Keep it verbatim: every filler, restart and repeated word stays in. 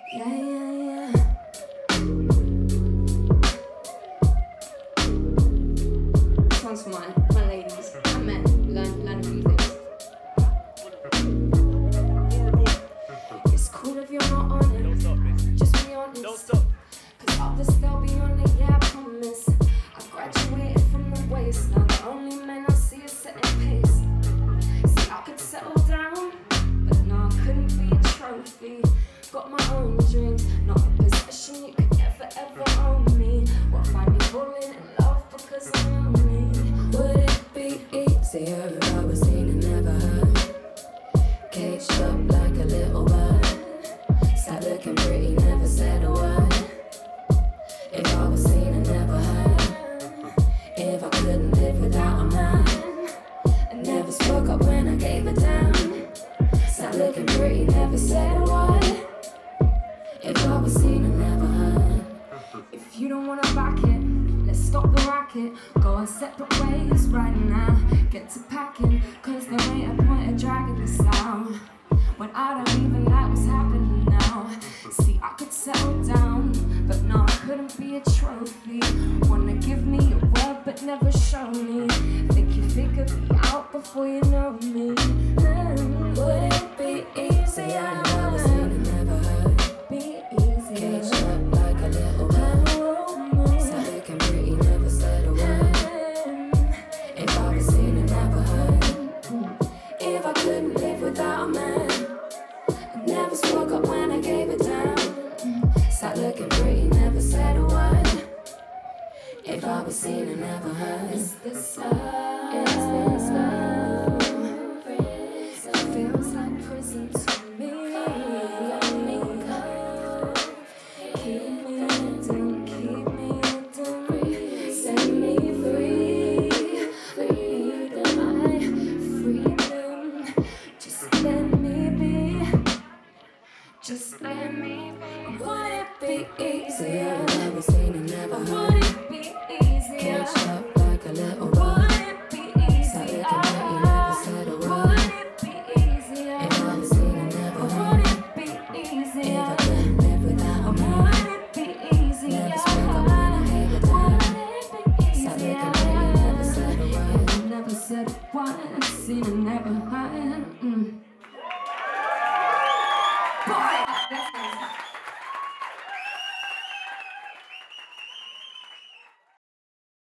Yeah, yeah, yeah. This one's for my, my ladies and men. Learn, learn a few things. It's cool if you're not on it. Don't stop, just be honest. Don't stop. Cause others they'll be on it, yeah, I promise. I graduated from the waist. Now the only men I see is setting pace. See, I could settle down, but no, I couldn't be a trophy. Got my own dreams, not a possession you could ever, ever own me. What find me falling in love because I'm lonely? Would it be easier if I was seen and never heard? Caged up like a little bird. Sat looking pretty, never said a word. If I was seen and never heard. If I couldn't live without a man. I never spoke up when I gave it down. Sat looking pretty, never said a word. If I was seen and never heard. If you don't wanna back it, let's stop the racket. Go our separate ways right now. Get to packing, cause there ain't a point of dragging this out when I don't even like what's happening now. See, I could settle down, but no, I couldn't be a trophy. Wanna give me your word, but never show me. Think you figured me out before you know me. Mm. Would it be easier if I was seen and never heard? Be easy. Caged up like a little bird. Sat looking pretty, never said a word. If I was seen and never heard. If I couldn't live without a man. I never spoke up when I gave it down. Sat looking pretty, never said a word. If I was seen and never heard. Is this love? Is this